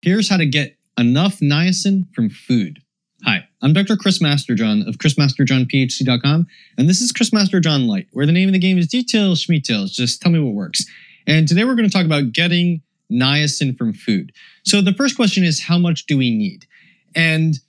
Here's how to get enough niacin from food. Hi, I'm Dr. Chris Masterjohn of chrismasterjohnphd.com, and this is Chris Masterjohn Lite, where the name of the game is details, schmeetails, just tell me what works. And today we're going to talk about getting niacin from food. So the first question is, how much do we need? And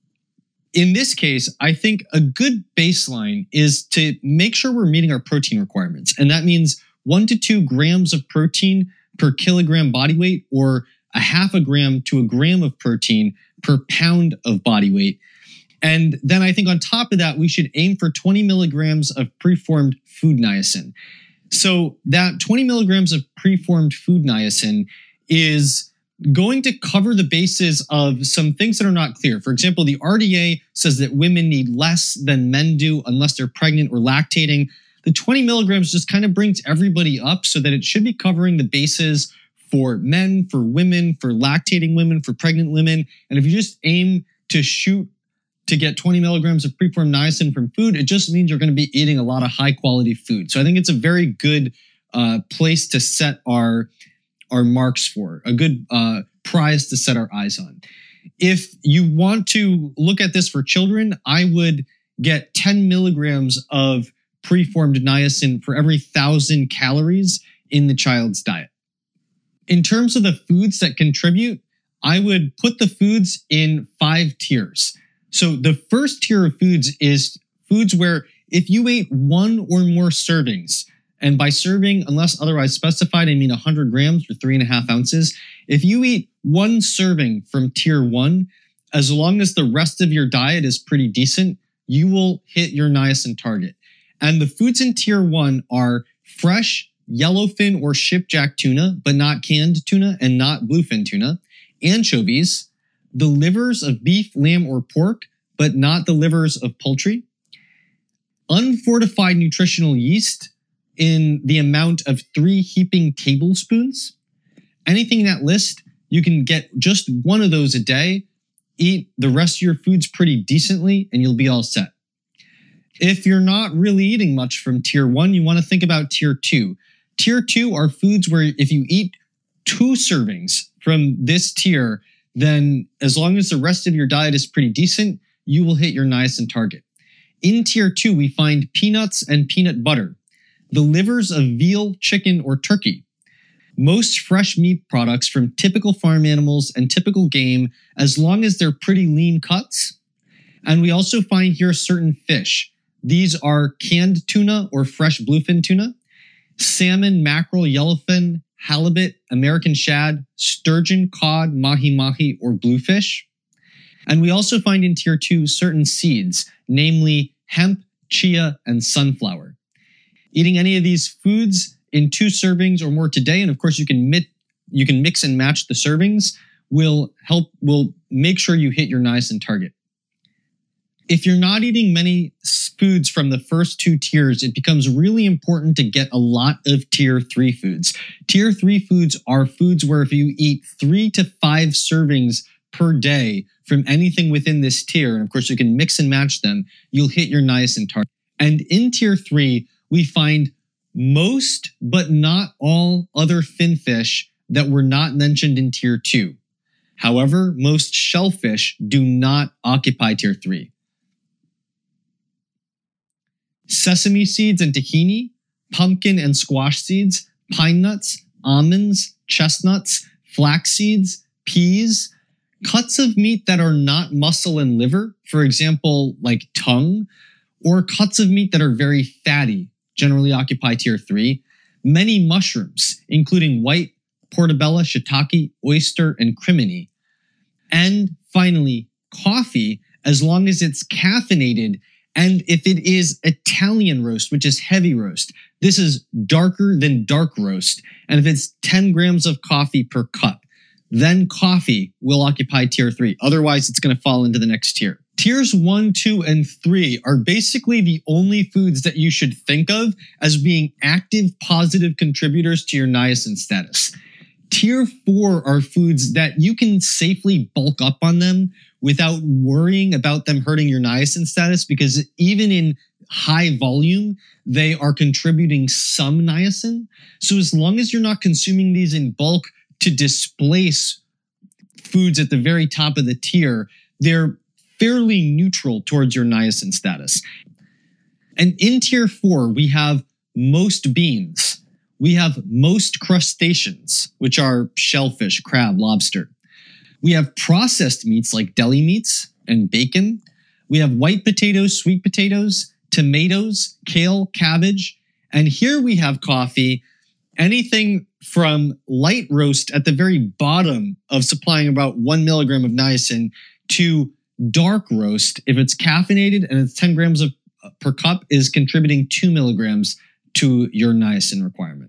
in this case, I think a good baseline is to make sure we're meeting our protein requirements. And that means 1 to 2 grams of protein per kilogram body weight, or a half a gram to a gram of protein per pound of body weight. And then I think on top of that, we should aim for 20 milligrams of preformed food niacin. So that 20 milligrams of preformed food niacin is going to cover the bases of some things that are not clear. For example, the RDA says that women need less than men do unless they're pregnant or lactating. The 20 milligrams just kind of brings everybody up so that it should be covering the bases for men, for women, for lactating women, for pregnant women. And if you just aim to shoot to get 20 milligrams of preformed niacin from food, it just means you're going to be eating a lot of high quality food. So I think it's a very good place to set our marks for, a good prize to set our eyes on. If you want to look at this for children, I would get 10 milligrams of preformed niacin for every 1,000 calories in the child's diet. In terms of the foods that contribute, I would put the foods in 5 tiers. So the first tier of foods is foods where if you ate 1 or more servings, and by serving, unless otherwise specified, I mean 100 grams or 3.5 ounces. If you eat 1 serving from tier 1, as long as the rest of your diet is pretty decent, you will hit your niacin target. And the foods in tier 1 are fresh yellowfin or shipjack tuna, but not canned tuna and not bluefin tuna, anchovies, the livers of beef, lamb, or pork, but not the livers of poultry, unfortified nutritional yeast in the amount of 3 heaping tablespoons. Anything in that list, you can get just 1 of those a day, eat the rest of your foods pretty decently, and you'll be all set. If you're not really eating much from tier 1, you want to think about tier 2. Tier 2 are foods where if you eat 2 servings from this tier, then as long as the rest of your diet is pretty decent, you will hit your niacin target. In tier 2, we find peanuts and peanut butter, the livers of veal, chicken, or turkey, most fresh meat products from typical farm animals and typical game, as long as they're pretty lean cuts. And we also find here certain fish. These are canned tuna or fresh bluefin tuna, salmon, mackerel, yellowfin, halibut, American shad, sturgeon, cod, mahi-mahi, or bluefish. And we also find in tier 2 certain seeds, namely hemp, chia, and sunflower. Eating any of these foods in 2 servings or more today, and of course you can mix and match the servings, will make sure you hit your niacin target. If you're not eating many foods from the first 2 tiers, it becomes really important to get a lot of tier 3 foods. Tier 3 foods are foods where if you eat 3 to 5 servings per day from anything within this tier, and of course you can mix and match them, you'll hit your niacin target. And in tier 3, we find most, but not all, other finfish that were not mentioned in tier 2. However, most shellfish do not occupy tier 3. Sesame seeds and tahini, pumpkin and squash seeds, pine nuts, almonds, chestnuts, flax seeds, peas, cuts of meat that are not muscle and liver, for example, like tongue, or cuts of meat that are very fatty, generally occupy tier 3, many mushrooms, including white, portobello, shiitake, oyster, and crimini. And finally, coffee, as long as it's caffeinated. And if it is Italian roast, which is heavy roast, this is darker than dark roast. And if it's 10 grams of coffee per cup, then coffee will occupy tier 3. Otherwise, it's going to fall into the next tier. Tiers 1, 2, and 3 are basically the only foods that you should think of as being active, positive contributors to your niacin status. Tier 4 are foods that you can safely bulk up on them without worrying about them hurting your niacin status, because even in high volume, they are contributing some niacin. So as long as you're not consuming these in bulk to displace foods at the very top of the tier, they're fairly neutral towards your niacin status. And in tier 4, we have most beans. We have most crustaceans, which are shellfish, crab, lobster. We have processed meats like deli meats and bacon. We have white potatoes, sweet potatoes, tomatoes, kale, cabbage. And here we have coffee, anything from light roast at the very bottom of supplying about 1 milligram of niacin to dark roast, if it's caffeinated and it's 10 grams per cup, is contributing 2 milligrams to your niacin requirement.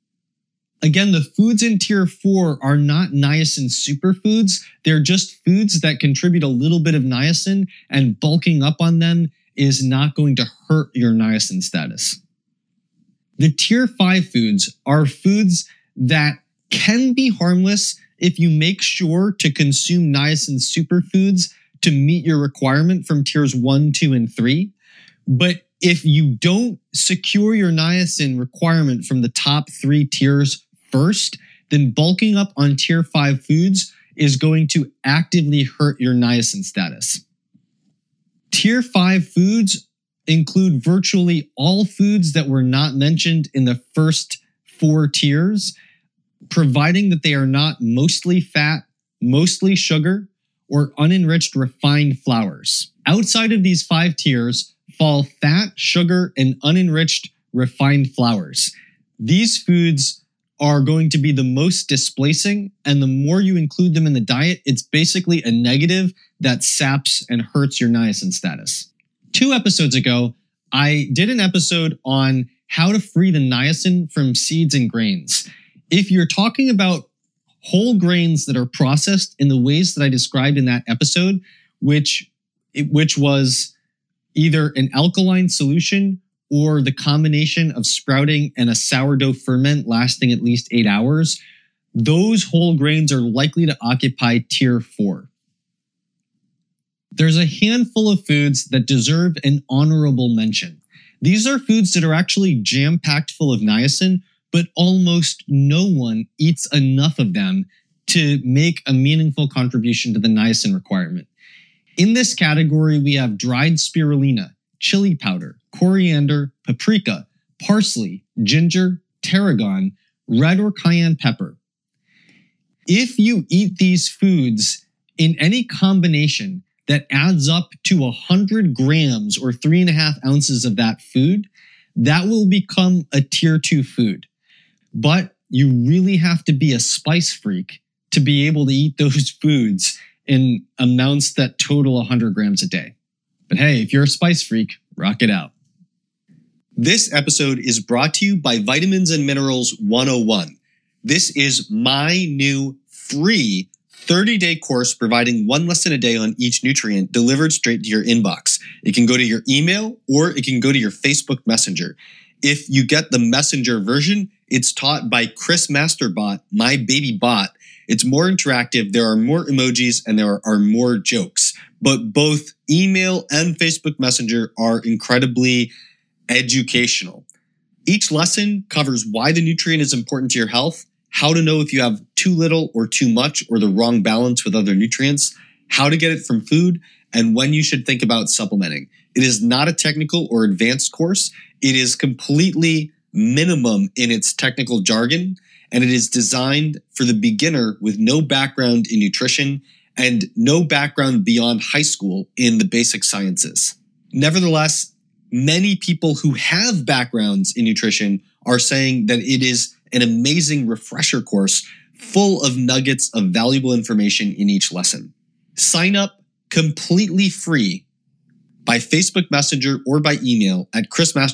Again, the foods in tier 4 are not niacin superfoods. They're just foods that contribute a little bit of niacin, and bulking up on them is not going to hurt your niacin status. The tier 5 foods are foods that can be harmless if you make sure to consume niacin superfoods to meet your requirement from tiers 1, 2, and 3. But if you don't secure your niacin requirement from the top 3 tiers first, then bulking up on tier 5 foods is going to actively hurt your niacin status. Tier 5 foods include virtually all foods that were not mentioned in the first 4 tiers, providing that they are not mostly fat, mostly sugar, or unenriched refined flours. Outside of these 5 tiers fall fat, sugar, and unenriched refined flours. These foods are going to be the most displacing, and the more you include them in the diet, it's basically a negative that saps and hurts your niacin status. 2 episodes ago, I did an episode on how to free the niacin from seeds and grains. If you're talking about whole grains that are processed in the ways that I described in that episode, which was either an alkaline solution or the combination of sprouting and a sourdough ferment lasting at least 8 hours, those whole grains are likely to occupy tier 4. There's a handful of foods that deserve an honorable mention. These are foods that are actually jam-packed full of niacin, but almost no one eats enough of them to make a meaningful contribution to the niacin requirement. In this category, we have dried spirulina, chili powder, coriander, paprika, parsley, ginger, tarragon, red or cayenne pepper. If you eat these foods in any combination that adds up to 100 grams or 3.5 ounces of that food, that will become a tier 2 food. But you really have to be a spice freak to be able to eat those foods in amounts that total 100 grams a day. But hey, if you're a spice freak, rock it out. This episode is brought to you by Vitamins and Minerals 101. This is my new free 30-day course providing 1 lesson a day on each nutrient delivered straight to your inbox. It can go to your email or it can go to your Facebook Messenger. If you get the Messenger version, it's taught by Chris Masterbot, my baby bot. It's more interactive, there are more emojis, and there are more jokes. But both email and Facebook Messenger are incredibly educational. Each lesson covers why the nutrient is important to your health, how to know if you have too little or too much or the wrong balance with other nutrients, how to get it from food, and when you should think about supplementing. It is not a technical or advanced course. It is completely minimum in its technical jargon, and it is designed for the beginner with no background in nutrition and no background beyond high school in the basic sciences. Nevertheless, many people who have backgrounds in nutrition are saying that it is an amazing refresher course full of nuggets of valuable information in each lesson. Sign up completely free by Facebook Messenger or by email at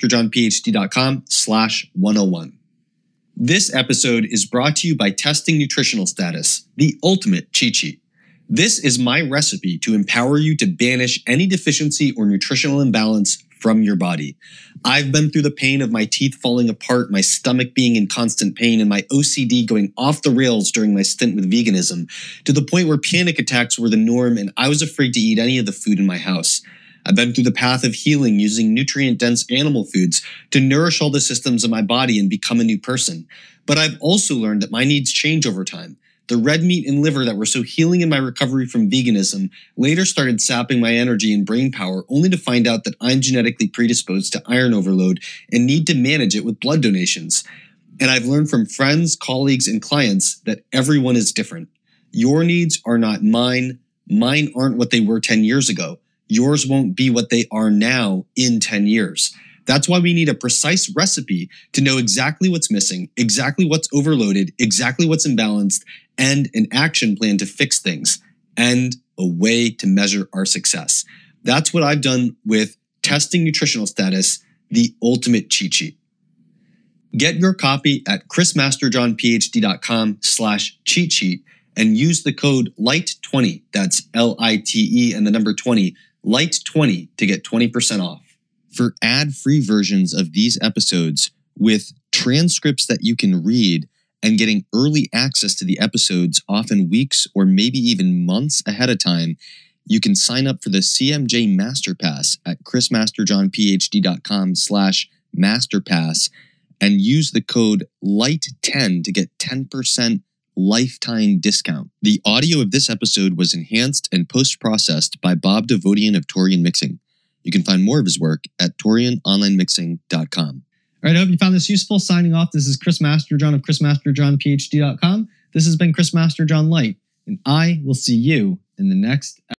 chrismasterjohnphd.com/101. This episode is brought to you by Testing Nutritional Status, the ultimate cheat sheet. This is my recipe to empower you to banish any deficiency or nutritional imbalance from your body. I've been through the pain of my teeth falling apart, my stomach being in constant pain, and my OCD going off the rails during my stint with veganism, to the point where panic attacks were the norm and I was afraid to eat any of the food in my house. I've been through the path of healing using nutrient-dense animal foods to nourish all the systems of my body and become a new person. But I've also learned that my needs change over time. The red meat and liver that were so healing in my recovery from veganism later started sapping my energy and brain power, only to find out that I'm genetically predisposed to iron overload and need to manage it with blood donations. And I've learned from friends, colleagues, and clients that everyone is different. Your needs are not mine. Mine aren't what they were 10 years ago. Yours won't be what they are now in 10 years. That's why we need a precise recipe to know exactly what's missing, exactly what's overloaded, exactly what's imbalanced, and an action plan to fix things, and a way to measure our success. That's what I've done with Testing Nutritional Status, the ultimate cheat sheet. Get your copy at chrismasterjohnphd.com/cheat sheet and use the code LITE20, that's LITE and the number 20, LITE20 to get 20% off. For ad-free versions of these episodes with transcripts that you can read and getting early access to the episodes often weeks or maybe even months ahead of time, you can sign up for the CMJ Masterpass at chrismasterjohnphd.com/masterpass and use the code LITE10 to get 10% lifetime discount. The audio of this episode was enhanced and post-processed by Bob Devodian of Torian Mixing. You can find more of his work at torianonlinemixing.com. All right, I hope you found this useful. Signing off, this is Chris Masterjohn of chrismasterjohnphd.com. This has been Chris Masterjohn Lite, and I will see you in the next episode.